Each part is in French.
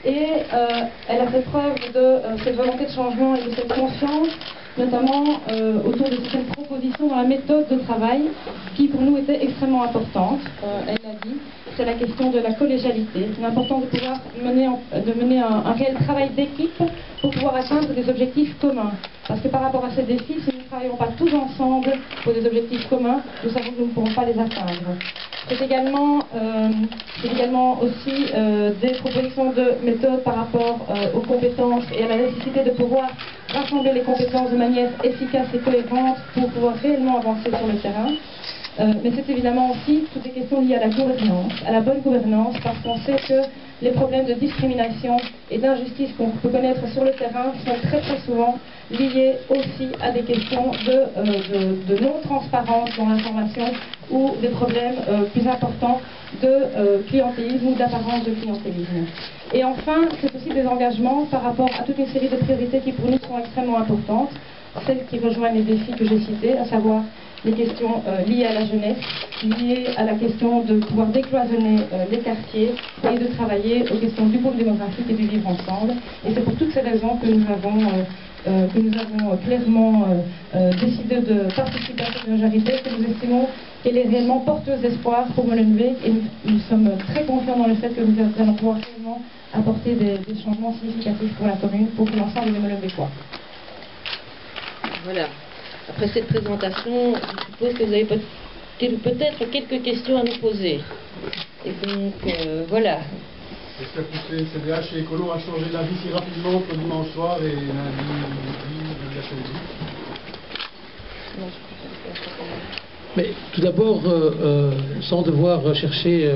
Et elle a fait preuve de cette volonté de changement et de cette confiance, notamment autour de certaines propositions dans la méthode de travail qui pour nous était extrêmement importante. Elle l'a dit, c'est la question de la collégialité, l'importance de pouvoir mener un réel travail d'équipe pour pouvoir atteindre des objectifs communs. Parce que par rapport à ces défis, si nous ne travaillons pas tous ensemble pour des objectifs communs, nous savons que nous ne pourrons pas les atteindre. C'est également aussi des propositions de méthode par rapport aux compétences et à la nécessité de pouvoir rassembler les compétences de manière efficace et cohérente pour pouvoir réellement avancer sur le terrain. Mais c'est évidemment aussi toutes les questions liées à la gouvernance, à la bonne gouvernance, parce qu'on sait que les problèmes de discrimination et d'injustice qu'on peut connaître sur le terrain sont très très souvent liés aussi à des questions de non-transparence dans l'information ou des problèmes plus importants de clientélisme ou d'apparence de clientélisme. Et enfin, c'est aussi des engagements par rapport à toute une série de priorités qui pour nous sont extrêmement importantes, celles qui rejoignent les défis que j'ai cités, à savoir les questions liées à la jeunesse, liées à la question de pouvoir décloisonner les quartiers et de travailler aux questions du pôle démographique et du vivre ensemble. Et c'est pour toutes ces raisons que nous avons clairement décidé de participer à cette majorité, que nous estimons qu'elle est réellement porteuse d'espoir pour Molenbeek et nous sommes très confiants dans le fait que nous allons pouvoir réellement apporter des changements significatifs pour la commune, pour l'ensemble des Molenbeekois. Voilà. Après cette présentation, je suppose que vous avez peut-être quelques questions à nous poser. Et donc, voilà. Est-ce que pousser CDH et Écolo a changé la vie si rapidement que dimanche soir et lundi de l'après-midi? Mais tout d'abord, sans devoir chercher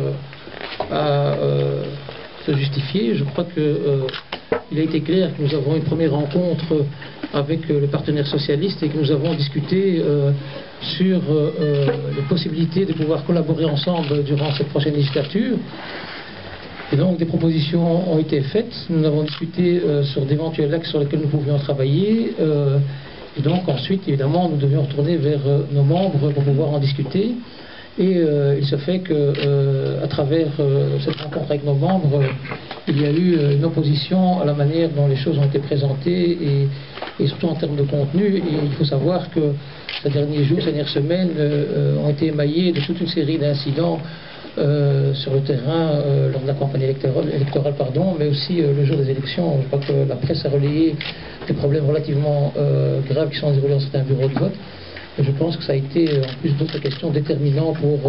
à se justifier, je crois qu'il a été clair que nous avons une première rencontre avec les partenaires socialistes et que nous avons discuté sur les possibilités de pouvoir collaborer ensemble durant cette prochaine législature. Et donc des propositions ont été faites, nous avons discuté sur d'éventuels axes sur lesquels nous pouvions travailler, et donc ensuite évidemment nous devions retourner vers nos membres pour pouvoir en discuter. Et il se fait que à travers cette rencontre avec nos membres, il y a eu une opposition à la manière dont les choses ont été présentées et surtout en termes de contenu. Et il faut savoir que ces derniers jours, ces dernières semaines ont été émaillés de toute une série d'incidents sur le terrain lors de la campagne électorale, mais aussi le jour des élections. Je crois que la presse a relayé des problèmes relativement graves qui sont déroulés dans certains bureaux de vote. Et je pense que ça a été, en plus d'autres questions, déterminant pour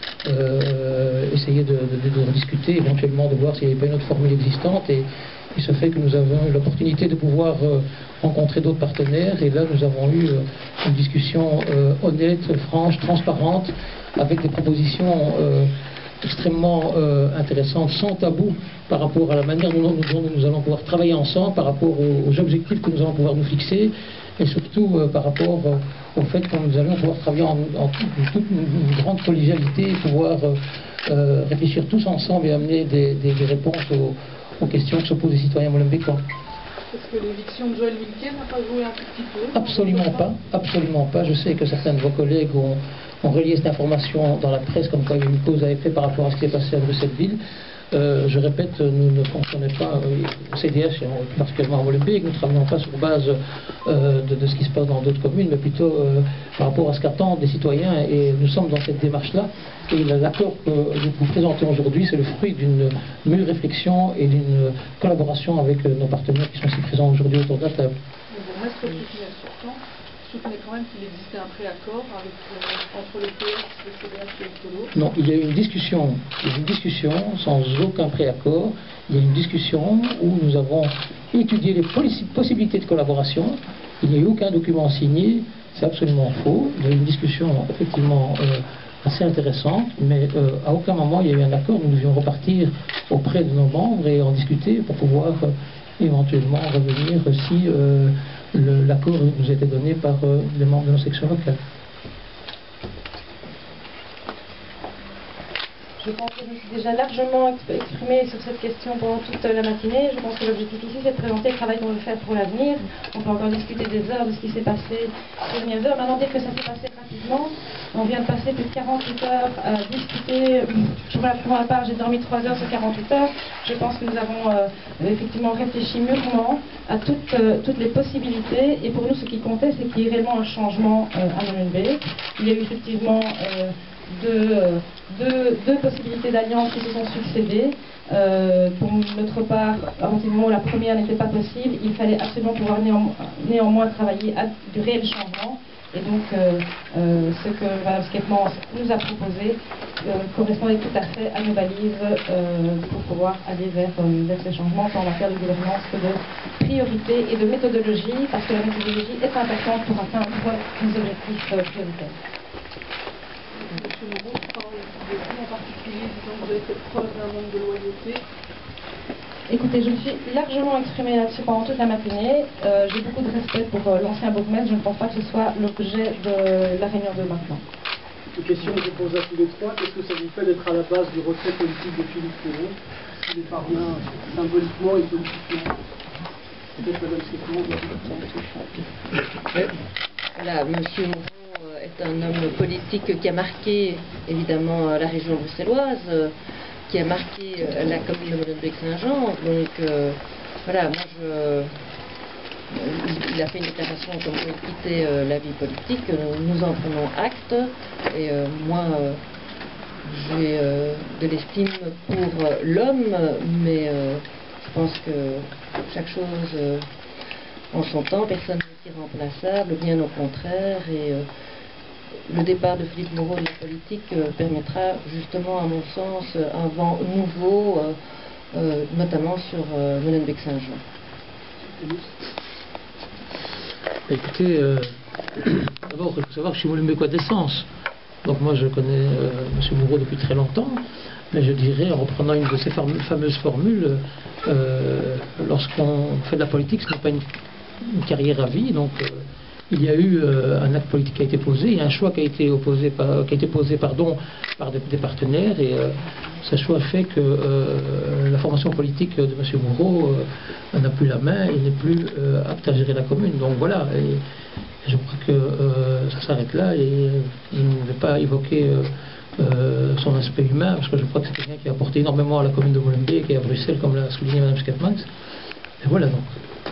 essayer de discuter, éventuellement de voir s'il n'y avait pas une autre formule existante. Et il se fait que nous avons eu l'opportunité de pouvoir rencontrer d'autres partenaires. Et là, nous avons eu une discussion honnête, franche, transparente, avec des propositions extrêmement intéressantes, sans tabou, par rapport à la manière dont nous allons pouvoir travailler ensemble, par rapport aux objectifs que nous allons pouvoir nous fixer, et surtout par rapport au fait que nous allons pouvoir travailler en toute une grande collégialité, pouvoir réfléchir tous ensemble et amener des réponses aux questions que se posent les citoyens molenbeekois. Est-ce que l'éviction de Joël Wilquet n'a pas joué un tout petit peu? Absolument pas, absolument pas. Je sais que certains de vos collègues ont relié cette information dans la presse comme quoi il y a une cause à effet par rapport à ce qui est passé à Bruxelles-Ville. Je répète, nous ne fonctionnons pas au CDH et particulièrement à Molenbeek, nous ne travaillons pas sur base de ce qui se passe dans d'autres communes, mais plutôt par rapport à ce qu'attendent les citoyens, et nous sommes dans cette démarche-là. Et l'accord que nous vous présentons aujourd'hui, c'est le fruit d'une mûre réflexion et d'une collaboration avec nos partenaires qui sont ici présents aujourd'hui autour de la table. Vous soutenez quand même qu'il existait un préaccord entre le PS, le CDH et Écolo? Non, il y a eu une discussion sans aucun préaccord. Il y a eu une discussion où nous avons étudié les possibilités de collaboration. Il n'y a eu aucun document signé, c'est absolument faux. Il y a eu une discussion effectivement assez intéressante, mais à aucun moment il y a eu un accord. Nous devions repartir auprès de nos membres et en discuter pour pouvoir éventuellement revenir si l'accord nous a été donné par les membres de nos sections locales. Je pense que je me suis déjà largement exprimée sur cette question pendant toute la matinée. Je pense que l'objectif ici, c'est de présenter le travail qu'on veut faire pour l'avenir. On peut encore discuter des heures de ce qui s'est passé ces dernières heures. Maintenant, dire que ça s'est passé rapidement. rapidement. On vient de passer plus de 48 heures à discuter. Pour ma part, j'ai dormi 3 heures sur 48 heures. Je pense que nous avons effectivement réfléchi mûrement à toutes les possibilités. Et pour nous, ce qui comptait, c'est qu'il y ait réellement un changement à Molenbeek. Il y a eu effectivement deux possibilités d'alliance qui se sont succédées. Pour notre part, à partir du moment où la première n'était pas possible, il fallait absolument pouvoir néanmoins travailler à du réel changement. Et donc, ce que Mme Skepmans nous a proposé correspondait tout à fait à nos balises pour pouvoir aller vers ces changements, tant en matière de gouvernance que de priorité et de méthodologie, parce que la méthodologie est importante pour atteindre nos objectifs prioritaires. Monsieur Moreau, je parle de vous en particulier, disons que vous avez fait preuve d'un manque de loyauté. Écoutez, je me suis largement exprimée là-dessus pendant toute la matinée. J'ai beaucoup de respect pour l'ancien bourgmestre. Je ne pense pas que ce soit l'objet de la réunion de maintenant. Une question que je pose à tous les trois. Qu'est-ce que ça vous fait d'être à la base du retrait politique de Philippe Courreau, s'il est parvient symboliquement et politiquement? Peut-être Mme Skepmans. Voilà, M. Moreau est un homme politique qui a marqué évidemment la région bruxelloise, qui a marqué la commune de Molenbeek-Saint-Jean. Donc voilà, moi il a fait une déclaration comme quoi il quittait la vie politique. Nous en prenons acte. Et moi, j'ai de l'estime pour l'homme, mais je pense que chaque chose en son temps, personne n'est irremplaçable, bien au contraire. Et le départ de Philippe Moreau de la politique permettra justement, à mon sens, un vent nouveau, notamment sur Molenbeek-Saint-Jean. Écoutez, d'abord, il faut savoir que je suis Molenbeekois d'essence. Donc moi, je connais M. Moreau depuis très longtemps. Mais je dirais, en reprenant une de ces fameuses formules, lorsqu'on fait de la politique, ce n'est pas une carrière à vie. Donc il y a eu un acte politique qui a été posé, il y a un choix qui a été posé par des partenaires, et ce choix fait que la formation politique de M. Moreau n'a plus la main et n'est plus apte à gérer la commune. Donc voilà, et je crois que ça s'arrête là, et je ne vais pas évoquer son aspect humain, parce que je crois que c'est quelqu'un qui a apporté énormément à la commune de Molenbeek et à Bruxelles, comme l'a souligné Mme Skepmans. Et voilà donc.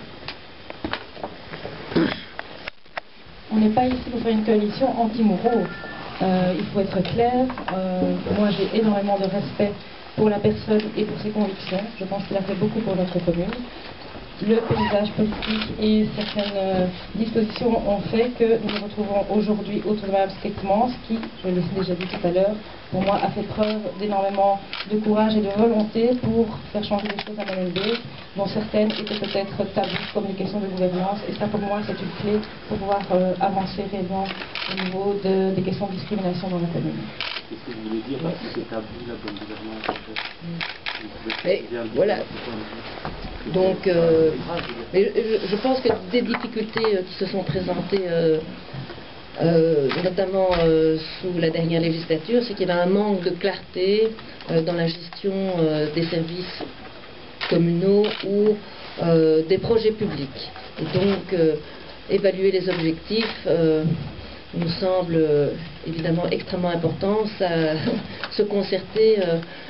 On n'est pas ici pour faire une coalition anti-Moreau. Il faut être clair. Moi, j'ai énormément de respect pour la personne et pour ses convictions. Je pense qu'il a fait beaucoup pour notre commune. Le paysage politique et certaines dispositions ont fait que nous nous retrouvons aujourd'hui autour de Mme Skepmans, qui, je l'ai déjà dit tout à l'heure, pour moi a fait preuve d'énormément de courage et de volonté pour faire changer les choses à Molenbeek, dont certaines étaient peut-être taboues, comme les questions de gouvernance. Et ça, pour moi, c'est une clé pour pouvoir avancer réellement au niveau des questions de discrimination dans la commune. Qu'est-ce que vous voulez dire par c'est tabou, la bonne gouvernance, en fait? Et voilà. Donc, mais je pense que des difficultés qui se sont présentées, notamment sous la dernière législature, c'est qu'il y avait un manque de clarté dans la gestion des services communaux ou des projets publics. Et donc, évaluer les objectifs nous semble évidemment extrêmement important. Ça, se concerter,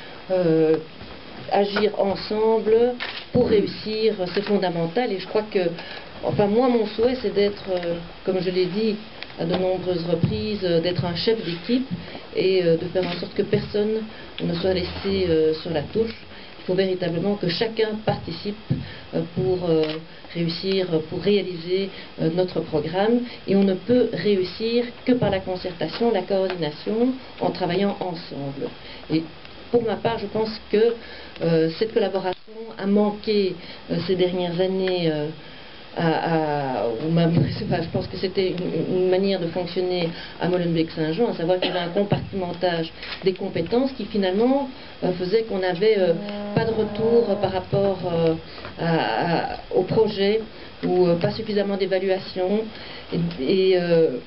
agir ensemble pour réussir, c'est fondamental. Et je crois que, enfin moi, mon souhait, c'est d'être, comme je l'ai dit à de nombreuses reprises, d'être un chef d'équipe et de faire en sorte que personne ne soit laissé sur la touche. Il faut véritablement que chacun participe pour réussir, pour réaliser notre programme, et on ne peut réussir que par la concertation, la coordination, en travaillant ensemble. Et pour ma part, je pense que cette collaboration a manqué ces dernières années. Je pense que c'était une manière de fonctionner à Molenbeek-Saint-Jean, à savoir qu'il y avait un compartimentage des compétences qui finalement faisait qu'on n'avait pas de retour par rapport au projet, ou pas suffisamment d'évaluation. Il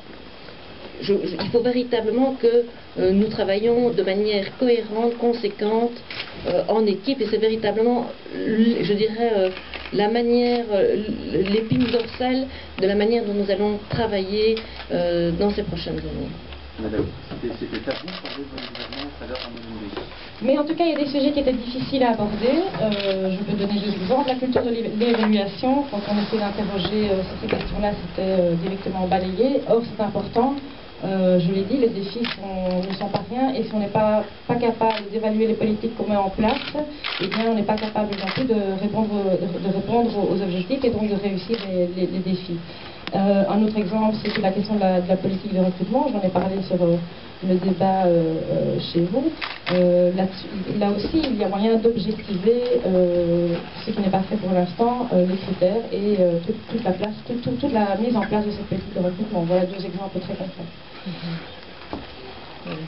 faut véritablement que nous travaillons de manière cohérente, conséquente, en équipe, et c'est véritablement, je dirais, la manière, l'épine dorsale de la manière dont nous allons travailler dans ces prochaines années. Madame, c'était tabou de parler de votre gouvernance à l'heure à Molenbeek. Mais en tout cas, il y a des sujets qui étaient difficiles à aborder. Je peux donner deux exemples. La culture de l'évaluation, quand on essaie d'interroger sur ces questions-là, c'était directement balayé. Or, c'est important. Je l'ai dit, les défis ne sont pas rien, et si on n'est pas capable d'évaluer les politiques qu'on met en place, eh bien on n'est pas capable non plus de répondre aux objectifs et donc de réussir les défis. Un autre exemple, c'est la question de la politique de recrutement. J'en ai parlé sur le débat chez vous. Là aussi, il y a moyen d'objectiver ce qui n'est pas fait pour l'instant, les critères et toute la mise en place de cette politique de recrutement. Voilà deux exemples très concrets. Voilà.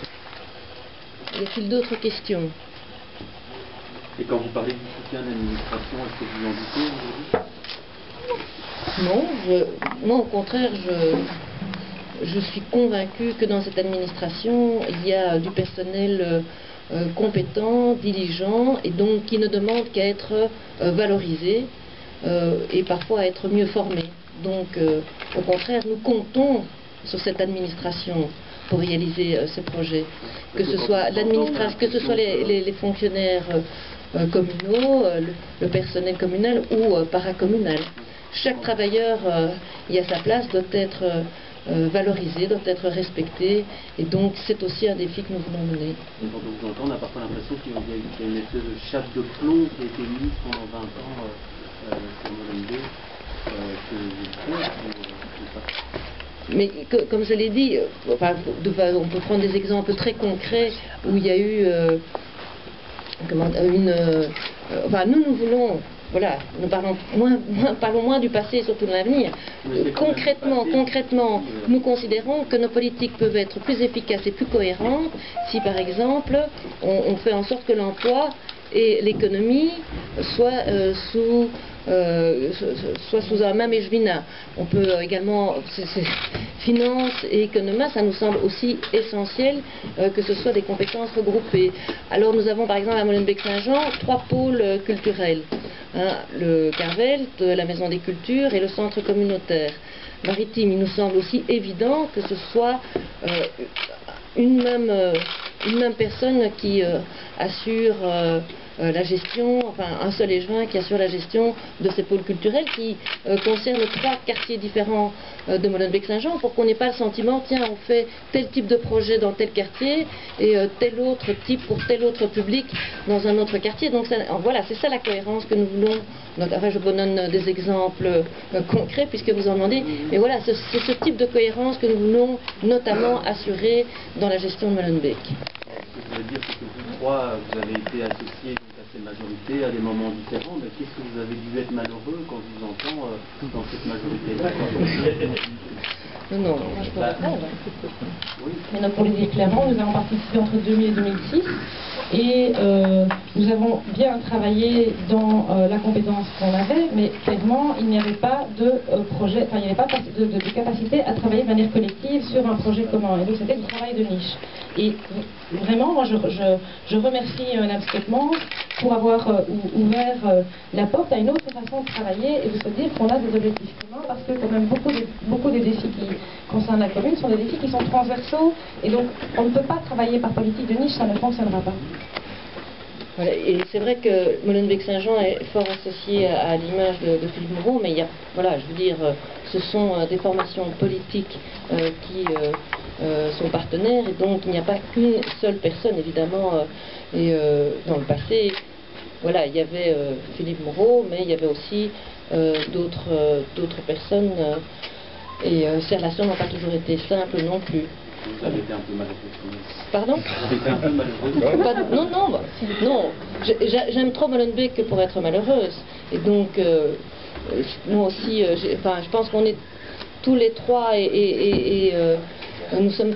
Y a-t-il d'autres questions? Et quand vous parlez du soutien de l'administration, est-ce que vous en doutez aujourd'hui? Non, au contraire, je suis convaincue que dans cette administration, il y a du personnel compétent, diligent, et donc qui ne demande qu'à être valorisé et parfois à être mieux formé. Donc, au contraire, nous comptons sur cette administration pour réaliser ces projets. Que ce soit l'administration, que ce soit les fonctionnaires communaux, le personnel communal ou paracommunal. Chaque travailleur y a sa place, doit être valorisé, doit être respecté, et donc c'est aussi un défi que nous voulons mener. Et quand on vous entend, on a parfois l'impression qu'il y a une espèce de chape de plomb qui a été mise pendant 20 ans sur Molenbeek, que vous faites, mais comme je l'ai dit, enfin, on peut prendre des exemples très concrets où il y a eu enfin, nous voulons, voilà, nous parlons moins du passé et surtout de l'avenir. Concrètement, nous considérons que nos politiques peuvent être plus efficaces et plus cohérentes si, par exemple, on fait en sorte que l'emploi et l'économie soient sous un même échevinat. On peut également, finance et économie, ça nous semble aussi essentiel que ce soit des compétences regroupées. Alors nous avons par exemple à Molenbeek-Saint-Jean 3 pôles culturels. Le Carvelt, la Maison des Cultures et le Centre communautaire maritime. Il nous semble aussi évident que ce soit une même personne qui assure la gestion, enfin un seul échevin qui assure la gestion de ces pôles culturels qui concernent 3 quartiers différents de Molenbeek-Saint-Jean, pour qu'on n'ait pas le sentiment, tiens, on fait tel type de projet dans tel quartier et tel autre type pour tel autre public dans un autre quartier. Donc ça, voilà, c'est ça la cohérence que nous voulons. Donc, enfin, je vous donne des exemples concrets puisque vous en demandez, mais voilà, c'est ce type de cohérence que nous voulons notamment assurer dans la gestion de Molenbeek. Ce que je veux dire, c'est que vous trois, vous avez été associés donc, à ces majorités à des moments différents, mais qu'est-ce que vous avez dû être malheureux quand je vous entends dans cette majorité-là? Non, je peux répondre. Oui. Mais donc, pour le dire clairement, nous avons participé entre 2000 et 2006 et nous avons bien travaillé dans la compétence qu'on avait, mais clairement, il n'y avait pas de projet, enfin, il n'y avait pas de capacité à travailler de manière collective sur un projet commun. Et donc, c'était du travail de niche. Et vraiment, moi, je remercie Mme Stetman pour avoir ouvert la porte à une autre façon de travailler et de se dire qu'on a des objectifs communs, parce que quand même beaucoup des défis qui concernent la commune sont des défis qui sont transversaux, et donc on ne peut pas travailler par politique de niche, ça ne fonctionnera pas. Voilà, et c'est vrai que Molenbeek-Saint-Jean est fort associé à l'image de Philippe Moreau, mais il y a, voilà, je veux dire, ce sont des formations politiques qui sont partenaires, et donc il n'y a pas qu'une seule personne, évidemment, et dans le passé, voilà, il y avait Philippe Moreau, mais il y avait aussi d'autres personnes, et ces relations n'ont pas toujours été simples non plus. Vous avez été un peu malheureuse quand même. Pardon? Vous avez été un peu malheureuse. Non, j'aime trop Molenbeek que pour être malheureuse. Et donc, moi aussi, enfin, je pense qu'on est tous les trois, et nous sommes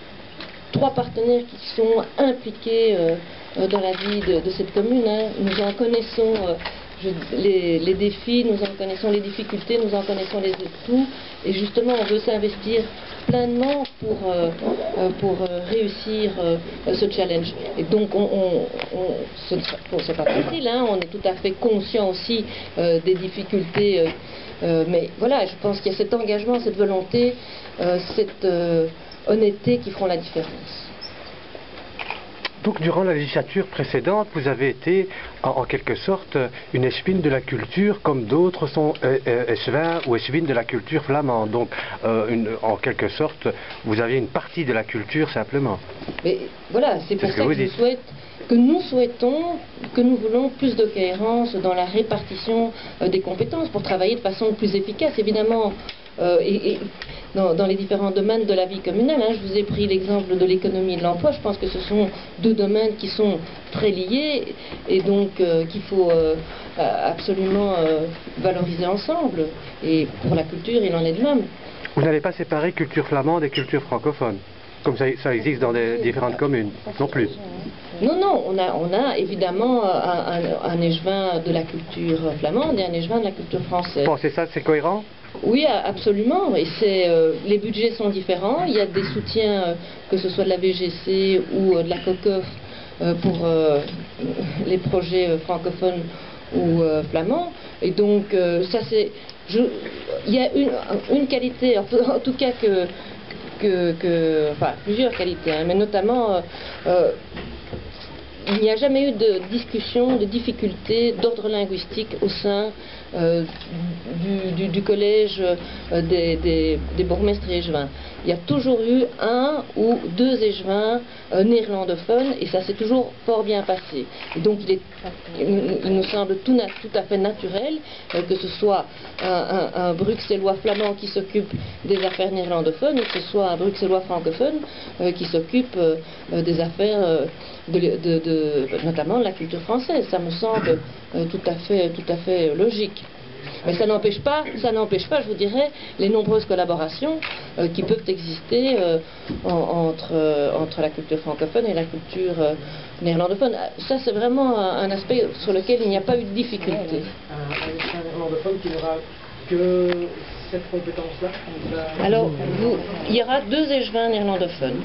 3 partenaires qui sont impliqués dans la vie de cette commune. Hein. Nous en connaissons les défis, nous en connaissons les difficultés, nous en connaissons les atouts, et justement on veut s'investir pleinement pour réussir ce challenge. Et donc c'est pas facile, hein, on est tout à fait conscient aussi des difficultés, mais voilà, je pense qu'il y a cet engagement, cette volonté, cette honnêteté qui feront la différence. Donc, durant la législature précédente, vous avez été, en quelque sorte, une échevine de la culture, comme d'autres sont échevins ou échevines de la culture flamande. Donc, en quelque sorte, vous aviez une partie de la culture simplement. Mais voilà, c'est pour ça que nous souhaitons, que nous voulons plus de cohérence dans la répartition des compétences pour travailler de façon plus efficace. Évidemment, dans les différents domaines de la vie communale, hein, je vous ai pris l'exemple de l'économie et de l'emploi. Je pense que ce sont deux domaines qui sont très liés et donc qu'il faut absolument valoriser ensemble. Et pour la culture, il en est de même. Vous n'allez pas séparer culture flamande et culture francophone, comme ça existe dans des différentes communes, non plus? Non, non, on a évidemment un échevin de la culture flamande et un échevin de la culture française. Pensez ça, c'est cohérent? Oui, absolument. Et les budgets sont différents. Il y a des soutiens, que ce soit de la VGC ou de la COCOF, pour les projets francophones ou flamands. Et donc, ça c'est... Il y a une qualité, en tout cas enfin, plusieurs qualités, hein, mais notamment... il n'y a jamais eu de discussion, de difficulté d'ordre linguistique au sein du collège des bourgmestres échevins. Il y a toujours eu un ou deux échevins néerlandophones et ça s'est toujours fort bien passé. Et donc il nous semble tout à fait naturel que ce soit un bruxellois flamand qui s'occupe des affaires néerlandophones ou que ce soit un bruxellois francophone qui s'occupe des affaires notamment de la culture française. Ça me semble tout à fait logique. Mais ça n'empêche pas, je vous dirais, les nombreuses collaborations qui peuvent exister entre la culture francophone et la culture néerlandophone. Ça, c'est vraiment un aspect sur lequel il n'y a pas eu de difficulté. Un néerlandophone qui n'aura que cette compétence-là? Alors, il y aura deux échevins néerlandophones.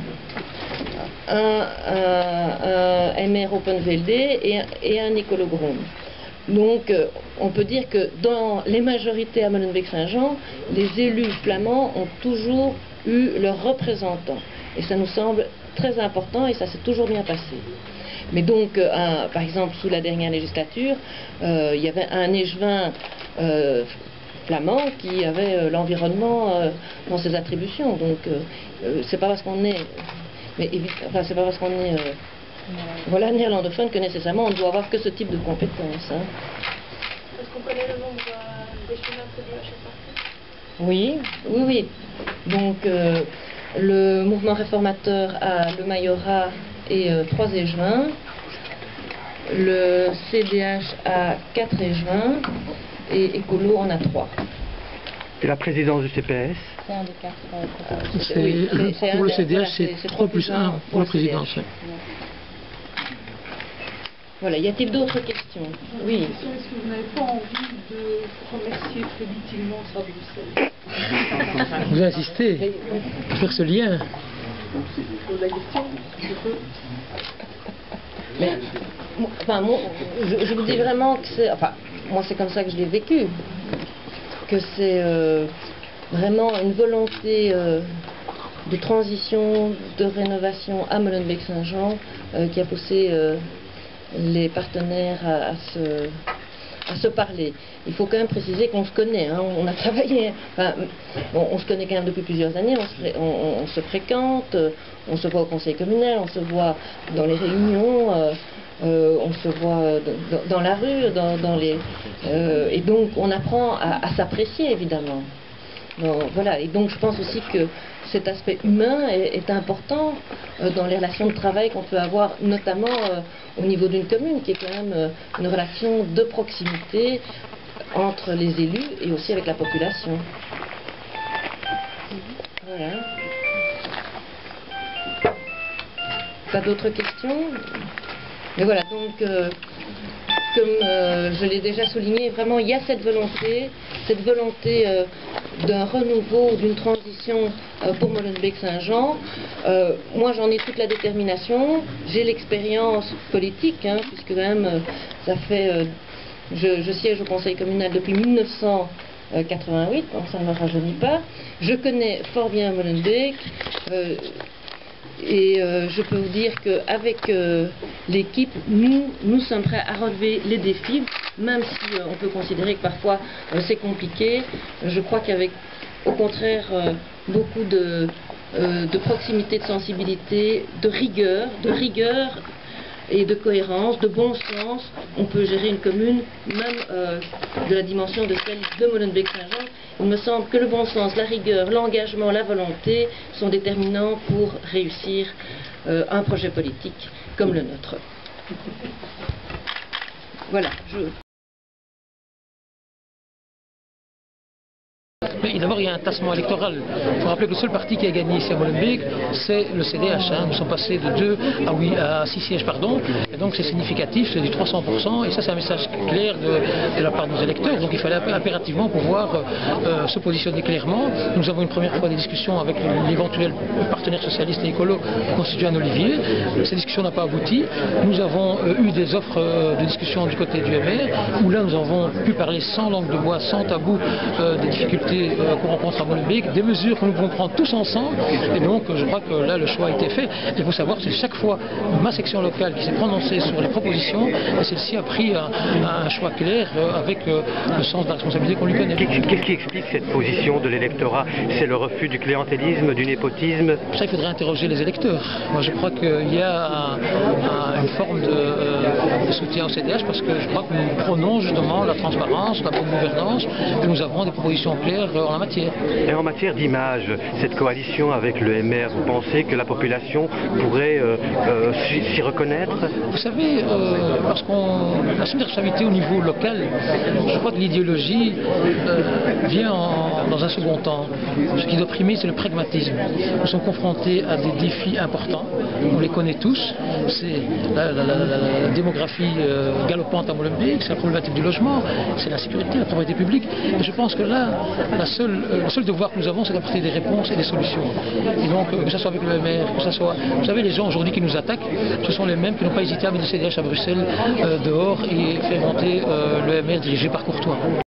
Un MR Openvelde et un Nicolo Groen. Donc, on peut dire que dans les majorités à Molenbeek-Saint-Jean, les élus flamands ont toujours eu leurs représentants. Et ça nous semble très important et ça s'est toujours bien passé. Mais donc, par exemple, sous la dernière législature, il y avait un échevin flamand qui avait l'environnement dans ses attributions. Donc, c'est pas parce qu'on est... Enfin, c'est pas parce qu'on est voilà, néerlandophone que nécessairement on ne doit avoir que ce type de compétences. Hein. Est-ce qu'on connaît le nombre d'échevins attribués à chaque parti? Oui, oui, oui. Donc le mouvement réformateur a le majorat et 3 échevins. Le CDH a 4 échevins et Écolo en a 3. Et la présidence du CPS? C'est un des 4. Pour le CDH, c'est 3 plus 1 pour la présidence. Voilà, y a-t-il d'autres questions? Oui. Est-ce que vous n'avez pas envie de remercier très utilement ça Bruxelles? Vous insistez, faire ce lien. Je pose la question, je peux. Mais, enfin, je vous dis vraiment que c'est... Enfin, moi c'est comme ça que je l'ai vécu. Que c'est vraiment une volonté de transition, de rénovation à Molenbeek-Saint-Jean qui a poussé les partenaires à se parler. Il faut quand même préciser qu'on se connaît, hein, on a travaillé, enfin, on se connaît quand même depuis plusieurs années, on se fréquente, on se voit au conseil communal, on se voit dans les réunions, on se voit dans la rue, et donc on apprend à s'apprécier évidemment. Bon, voilà, et donc je pense aussi que cet aspect humain est important dans les relations de travail qu'on peut avoir, notamment au niveau d'une commune, qui est quand même une relation de proximité entre les élus et aussi avec la population. Voilà. Pas d'autres questions? Mais voilà, donc comme je l'ai déjà souligné, vraiment il y a cette volonté d'un renouveau, d'une transition pour Molenbeek-Saint-Jean. Moi j'en ai toute la détermination, j'ai l'expérience politique, hein, puisque quand même ça fait... je siège au conseil communal depuis 1988, donc ça ne me rajeunit pas. Je connais fort bien Molenbeek. Et je peux vous dire qu'avec l'équipe, nous sommes prêts à relever les défis, même si on peut considérer que parfois c'est compliqué. Je crois qu'avec, au contraire, beaucoup de proximité, de sensibilité, de rigueur et de cohérence, de bon sens, on peut gérer une commune, même de la dimension de celle de Molenbeek-Saint-Jean. Il me semble que le bon sens, la rigueur, l'engagement, la volonté sont déterminants pour réussir un projet politique comme le nôtre. Voilà. Mais d'abord, il y a un tassement électoral. Il faut rappeler que le seul parti qui a gagné ici à Molenbeek, c'est le CDH. Hein. Nous sommes passés de 2 à 6 sièges, pardon. Et donc c'est significatif, c'est du 300%. Et ça, c'est un message clair de la part de nos électeurs. Donc il fallait impérativement pouvoir se positionner clairement. Nous avons une première fois des discussions avec l'éventuel partenaire socialiste et écolo constitué un Olivier. Ces discussions n'ont pas abouti. Nous avons eu des offres de discussion du côté du MR, où là nous avons pu parler sans langue de bois, sans tabou des difficultés qu'on rencontre à Molenbeek, des mesures que nous pouvons prendre tous ensemble, et donc je crois que là le choix a été fait. Il faut savoir que c'est chaque fois ma section locale qui s'est prononcée sur les propositions, et celle-ci a pris un choix clair avec le sens de la responsabilité qu'on lui connaît. Qu'est-ce qui explique cette position de l'électorat? C'est le refus du clientélisme, du népotisme? Ça, il faudrait interroger les électeurs. Moi je crois qu'il y a une forme de soutien au CDH, parce que je crois que nous prônons justement la transparence, la bonne gouvernance, et nous avons des propositions claires en la matière. Et en matière d'image, cette coalition avec le MR, vous pensez que la population pourrait s'y reconnaître? Vous savez, parce qu'on assume des responsabilités au niveau local, je crois que l'idéologie vient dans un second temps. Ce qui doit primer, c'est le pragmatisme. Nous sommes confrontés à des défis importants, on les connaît tous. C'est la démographie galopante à Molenbeek, c'est la problématique du logement, c'est la sécurité, la propriété publique. Et je pense que là, le seul devoir que nous avons, c'est d'apporter des réponses et des solutions. Et donc, que ce soit avec le MR, que ce soit... Vous savez, les gens aujourd'hui qui nous attaquent, ce sont les mêmes qui n'ont pas hésité à mettre le CDH à Bruxelles dehors et faire monter le MR dirigé par Courtois.